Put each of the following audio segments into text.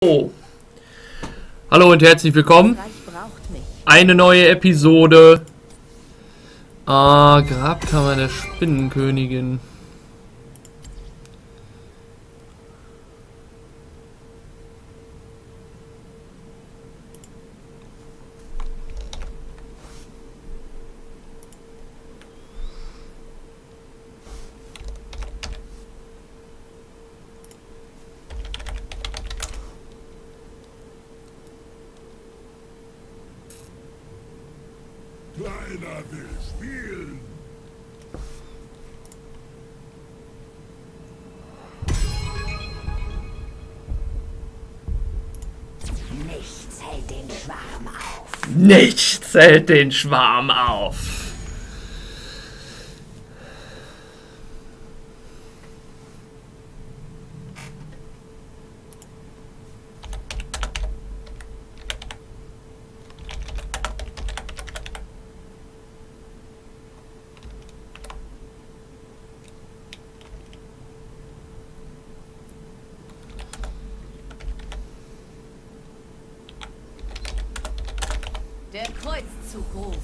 Oh. Hallo und herzlich willkommen. Eine neue Episode. Grabkammer der Spinnenkönigin. Keiner will spielen. Nichts hält den Schwarm auf. Nichts hält den Schwarm auf. Der Kreuzzug ruft.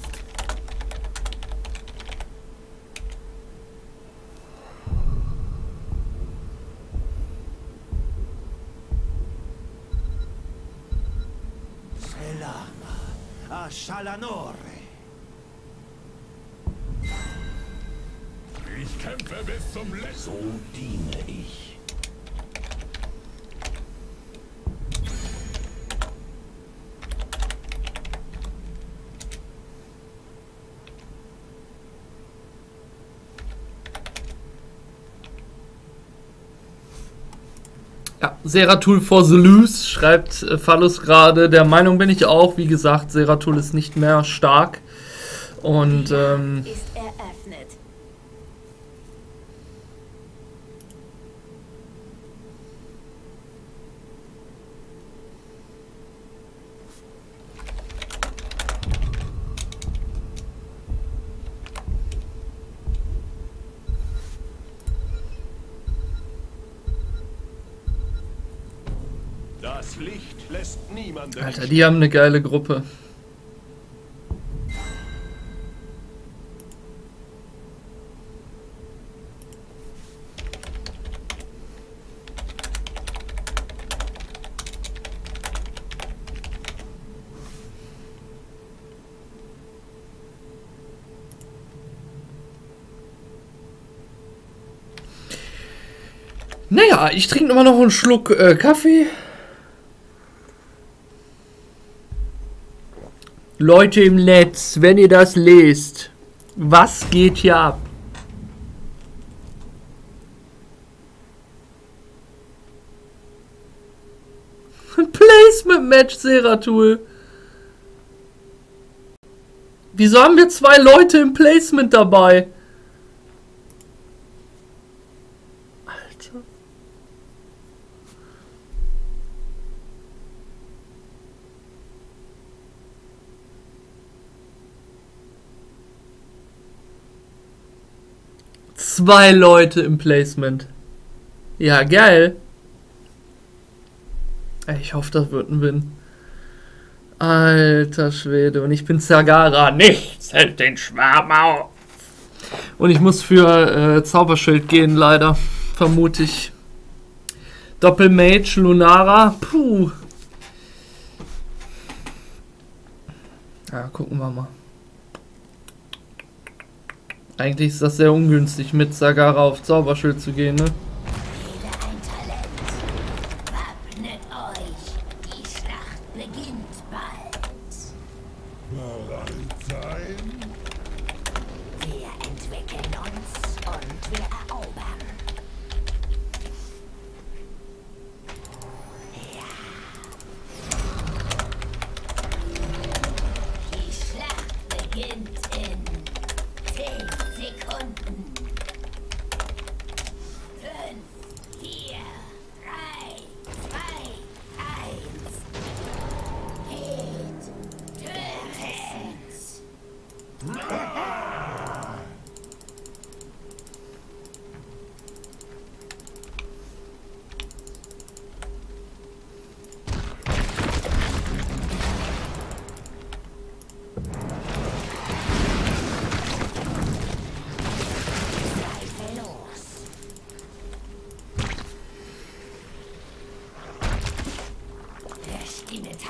Selama, Ashalanore. Ich kämpfe bis zum letzten. So diene ich. Ja, Seratul for the Loose, schreibt Phallus gerade. Der Meinung bin ich auch. Wie gesagt, Seratul ist nicht mehr stark. Und Ist eröffnet. Das Licht lässt niemanden. Alter, die haben eine geile Gruppe. Naja, ich trinke immer noch einen Schluck Kaffee. Leute im Netz, wenn ihr das lest, was geht hier ab? Placement-Match, Seratul. Wieso haben wir zwei Leute im Placement dabei? Alter. Zwei Leute im Placement. Ja, geil. Ich hoffe, das wird ein Win. Alter Schwede. Und ich bin Zagara. Nichts hält den Schwarm auf. Und ich muss für Zauberschild gehen, leider. Vermute ich. Doppelmage, Lunara. Puh. Ja, gucken wir mal. Eigentlich ist das sehr ungünstig, mit Zagara auf Zauberschild zu gehen, ne? Jeder ein Talent. Wappnet euch. Die Schlacht beginnt bald. Bereit sein? Wir entwickeln uns und wir erobern. Ja. Die Schlacht beginnt in 10 Sekunden. 5, 4, 3, 2, 1. Geht. Tötet.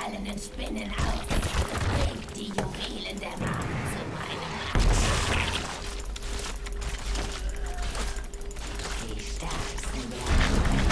metallenen Spinnen aus. Bringt die Juwelen der Macht zu meinem Altar. Die Stärksten werden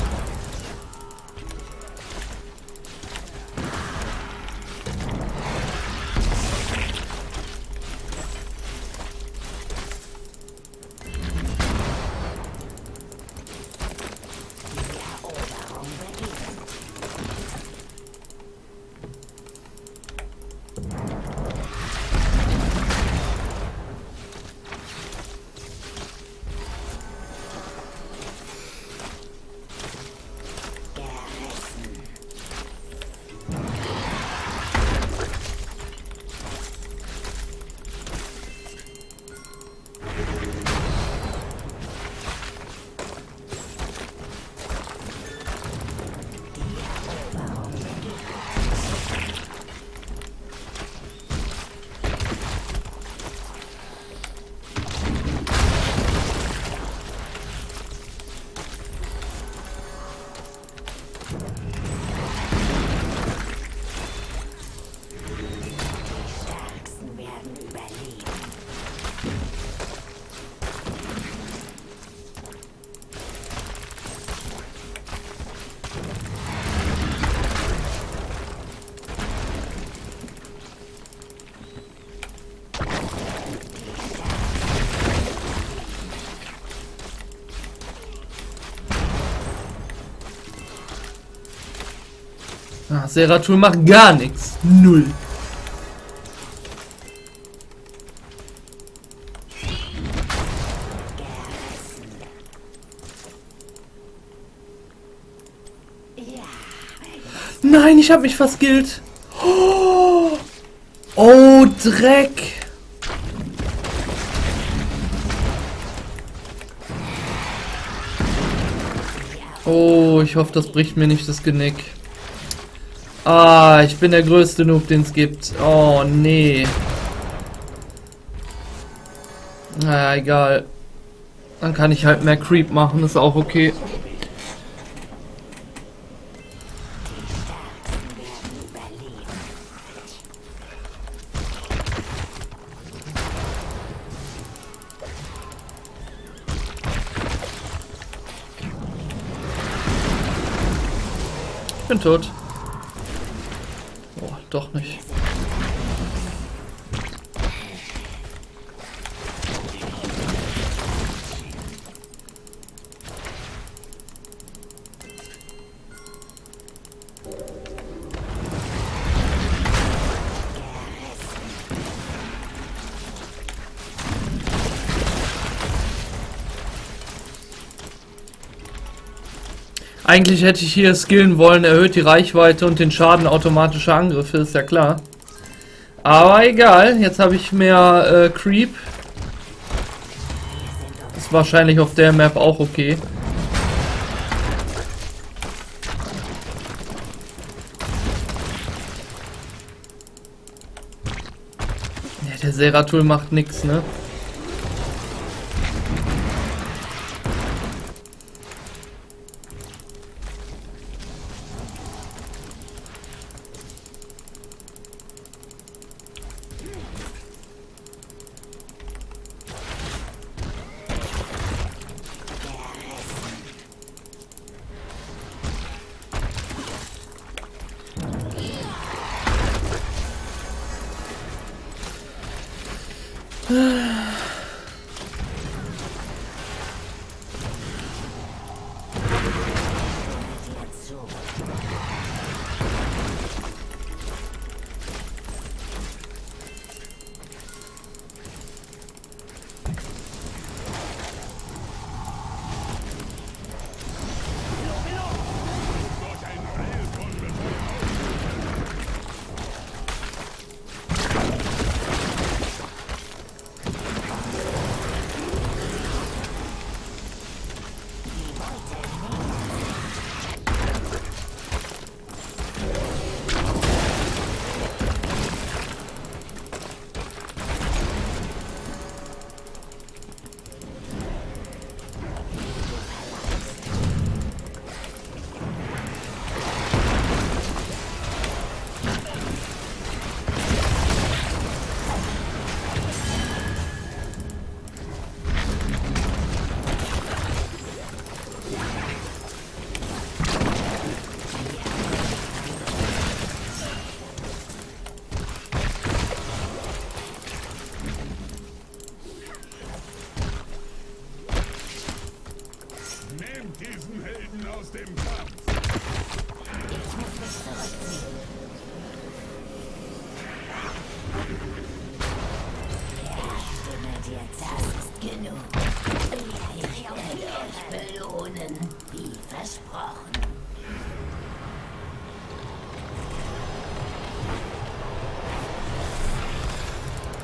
Ah, Seratul macht gar nichts. Null. Nein, ich habe mich verskillt. Oh, Dreck. Oh, ich hoffe, das bricht mir nicht das Genick. Ah, ich bin der größte Noob, den es gibt. Oh, nee. Naja, egal. Dann kann ich halt mehr Creep machen, ist auch okay. Ich bin tot. Oh, doch nicht. Eigentlich hätte ich hier skillen wollen, erhöht die Reichweite und den Schaden automatischer Angriffe, ist ja klar. Aber egal, jetzt habe ich mehr Creep. Ist wahrscheinlich auf der Map auch okay. Ja, der Seratul macht nix, ne?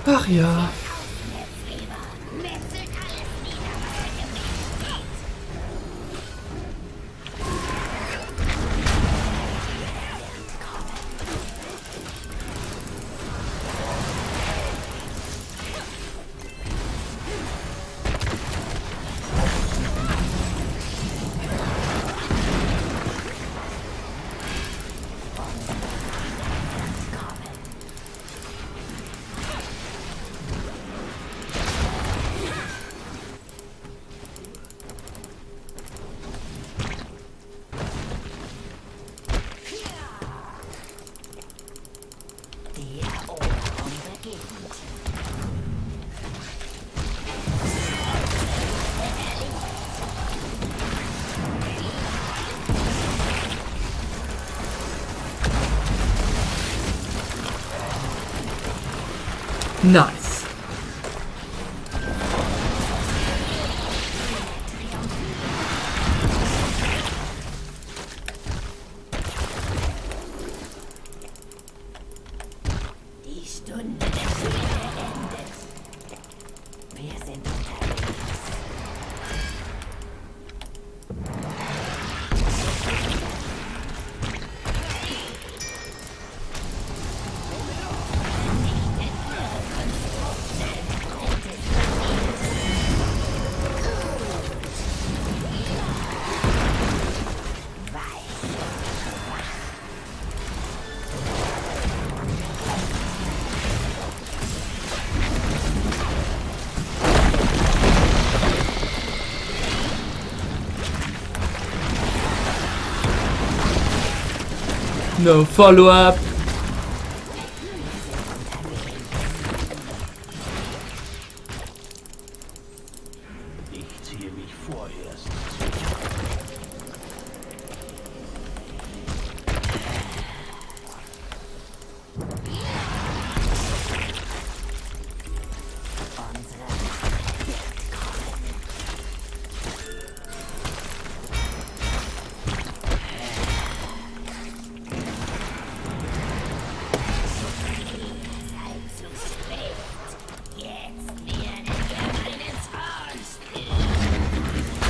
Ach ja. Metzelt alles nieder, was in dem Weg steht. Die Eroberung beginnt. Nice. Die Stunde des Schwere endet. Wir sind unterwegs. No follow-up. Ich ziehe mich vorerst. Zu spät. Jetzt werden wir meinen Zorn stillen.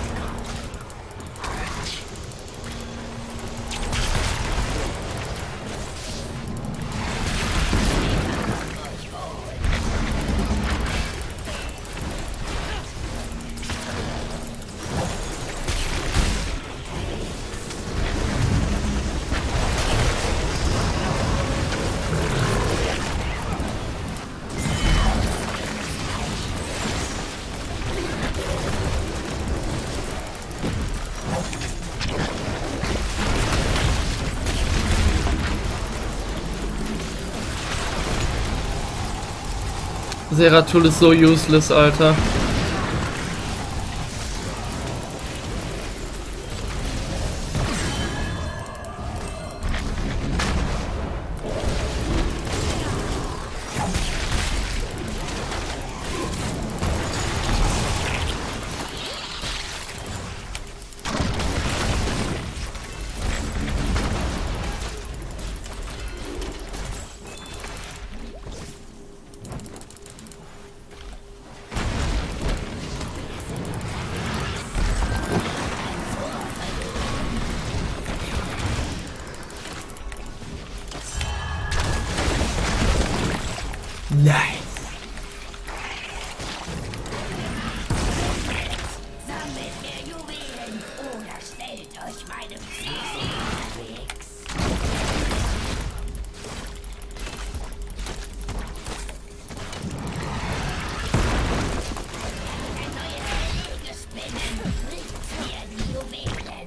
Seratul ist so useless, Alter. Nice. Sammelt mehr Juwelen oder stellt euch meinem Ziel unterwegs. Ein neues Gelege spinnen. Bringt mir die Juwelen.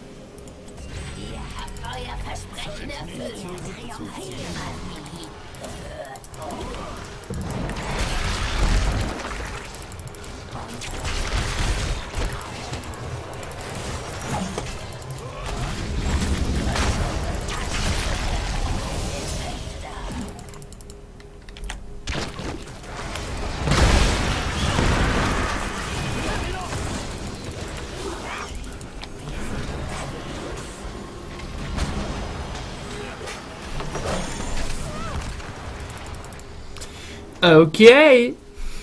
Ihr habt euer Versprechen erfüllt. Triumphiert. Okay.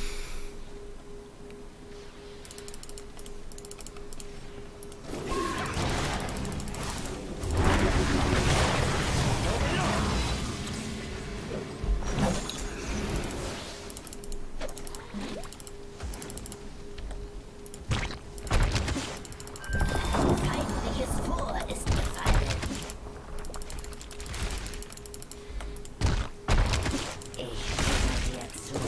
Feindliches Fort ist gefallen. Ich stimme dir zu.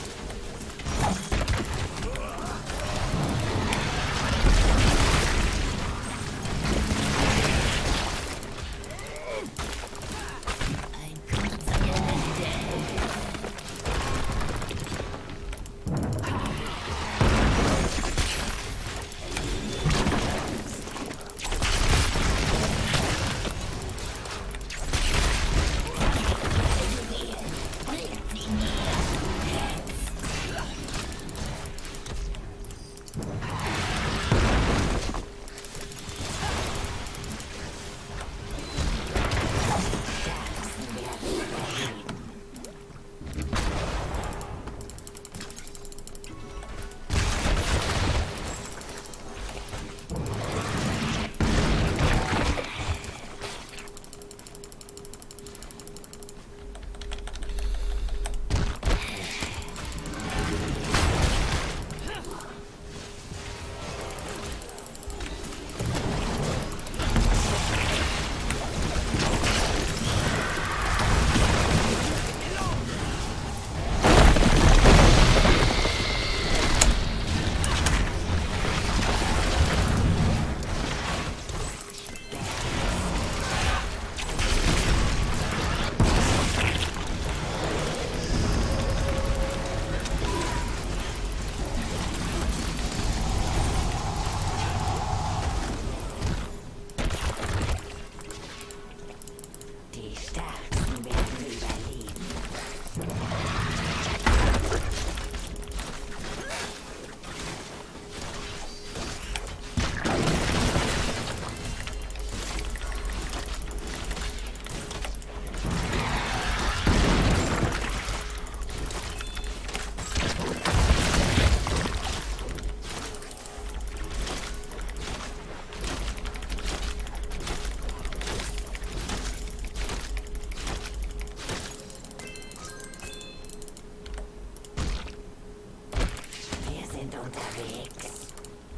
Ein kurzer Gelände. Die Stärksten werden überleben. Wir sind unterwegs.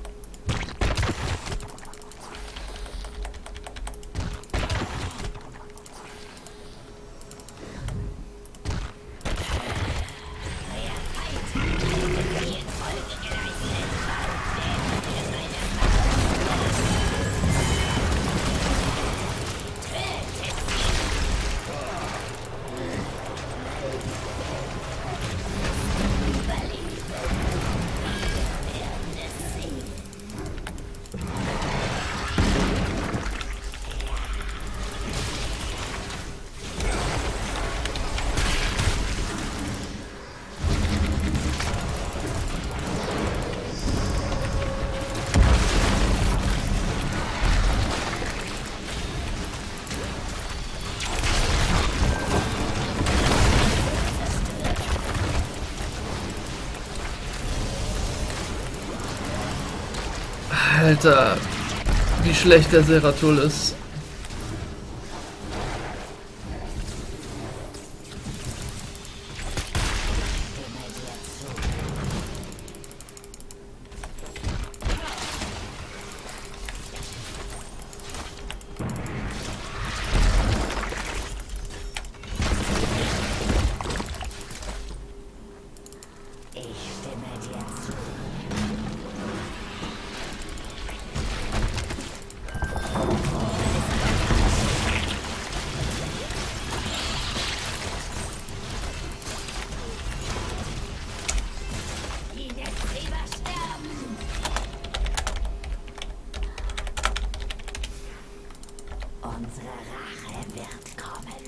Alter, wie schlecht der Seratul ist. Ich stimme dir zu. Unsere Rache wird kommen.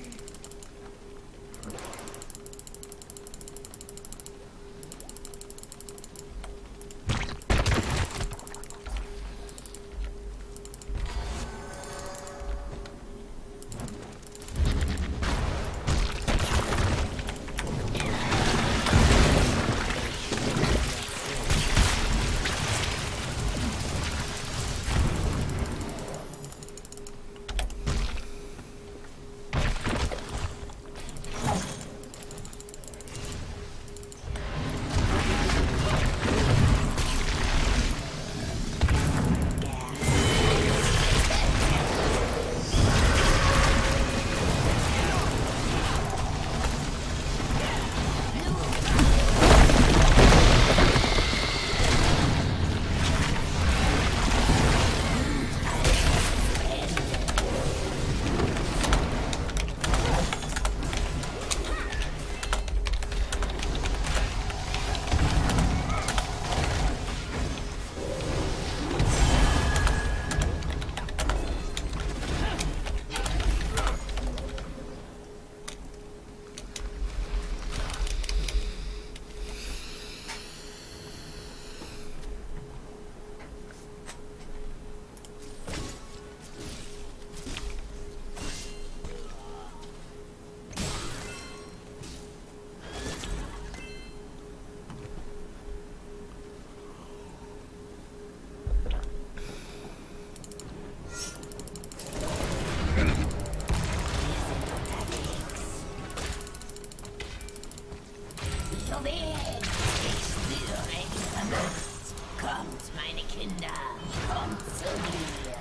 Kommt, meine Kinder, kommt zu mir.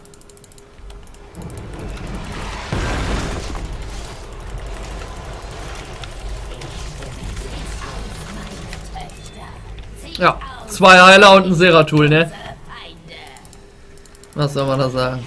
Ja, 2 Heiler und ein Seratul, ne? Was soll man da sagen?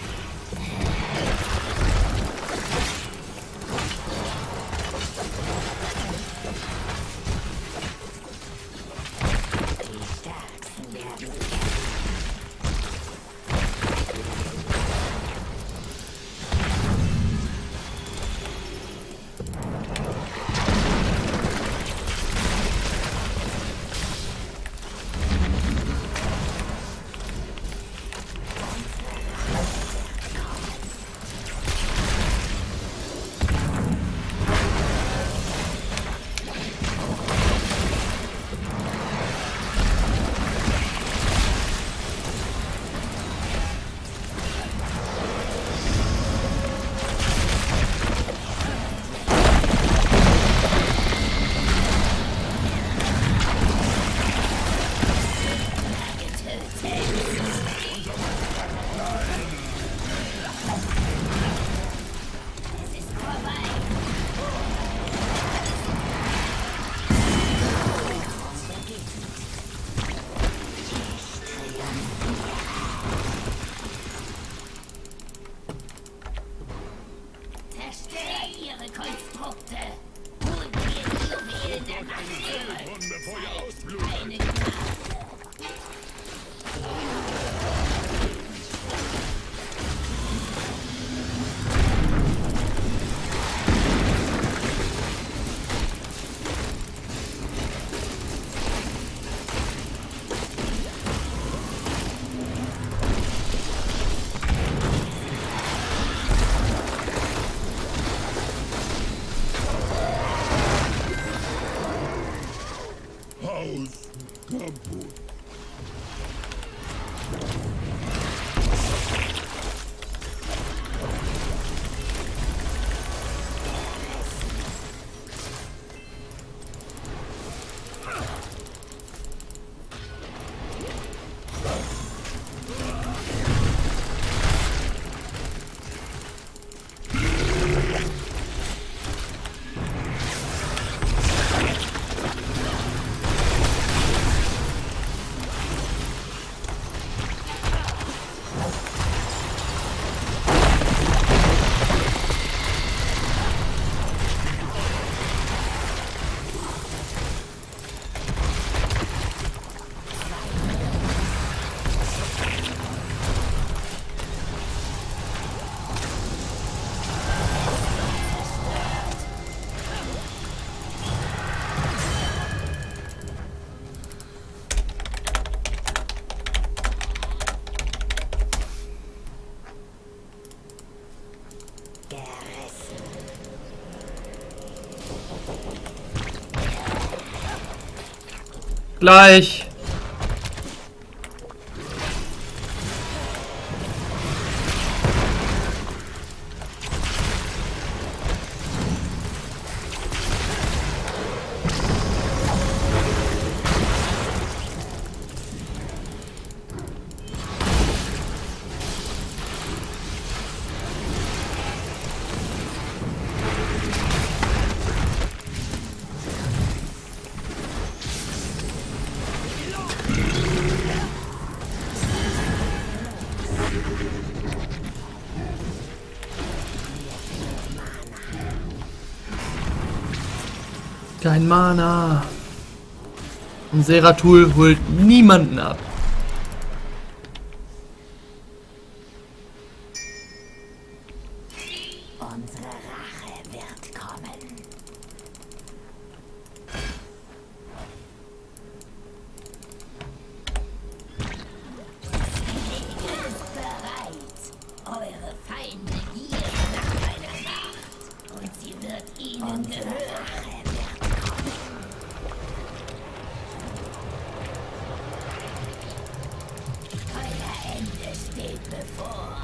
Gleich. Kein Mana. Und Seratul holt niemanden ab. Unsere Rache wird kommen. Ist bereit. Eure Feinde gieren nach meiner Macht. Und sie wird ihnen gehören. Euer Ende steht bevor.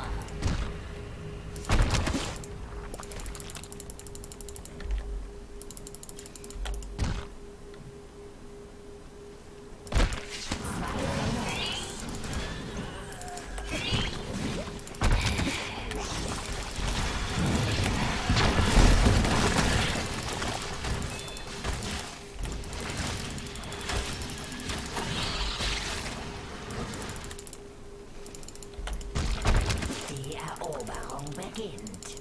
Die Eroberung beginnt.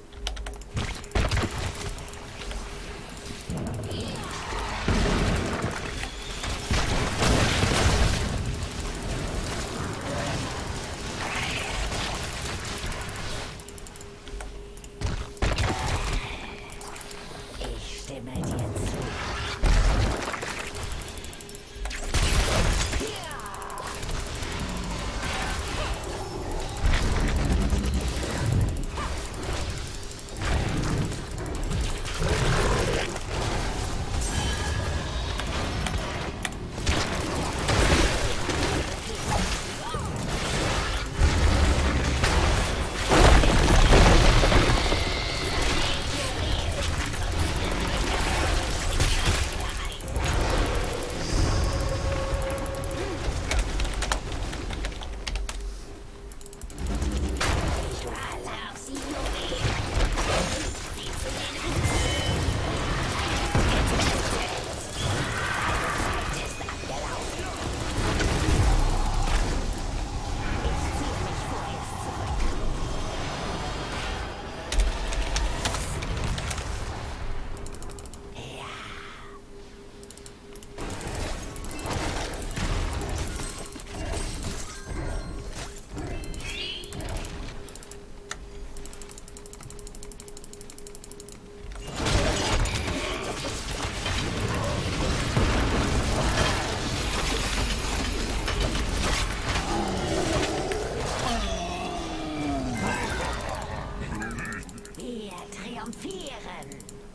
Ich stimme dir zu. Wir triumphieren.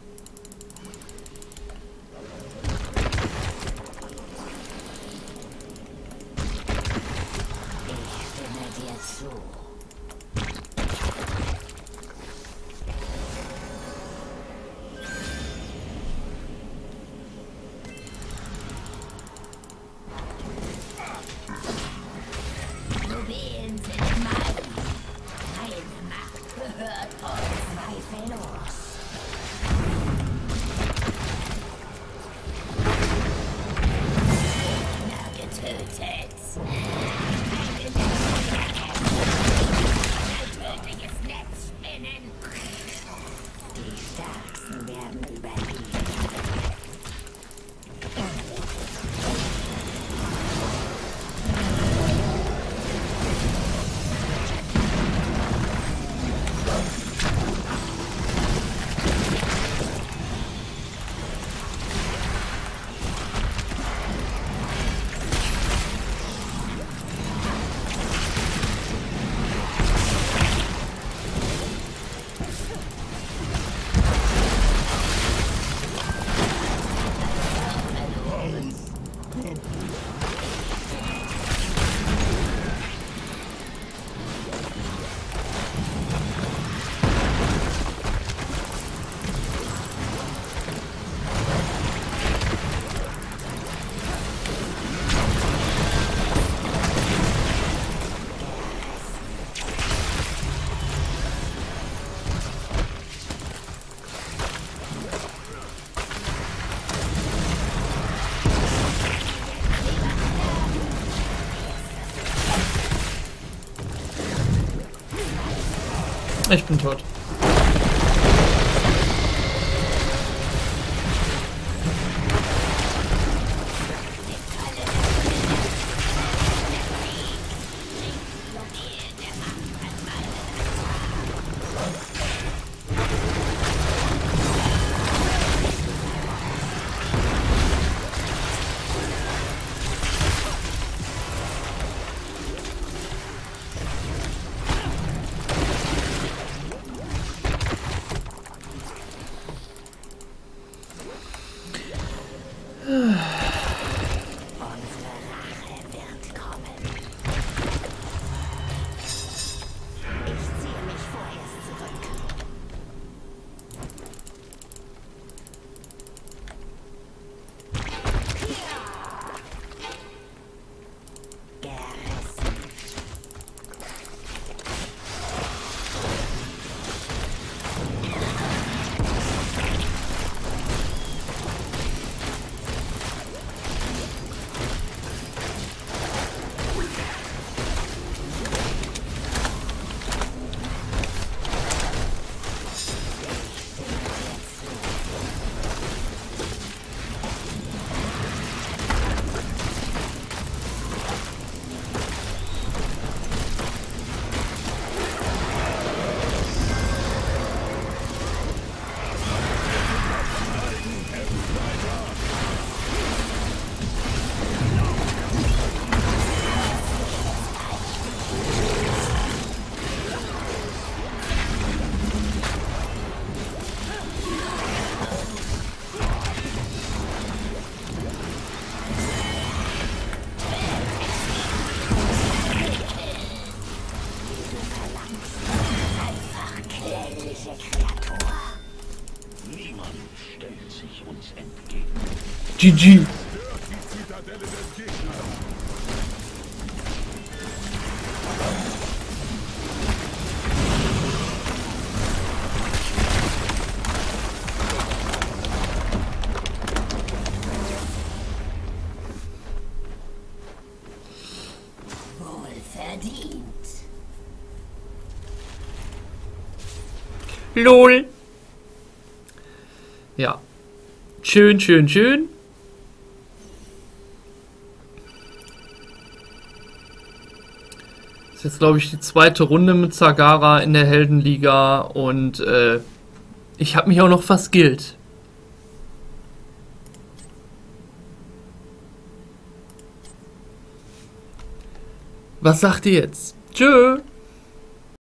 Ich stimme dir zu. Juwelen sind mein. Meine Macht gehört euch zweifellos. Gegner getötet. Ein tödliches Netz spinnen. Die Stärksten werden überleben. Ich bin tot. GG. Wohlverdient. LOL. Ja. Schön, schön, schön. Das ist jetzt, glaube ich, die zweite Runde mit Zagara in der Heldenliga und ich habe mich auch noch verskillt. Was sagt ihr jetzt? Tschö.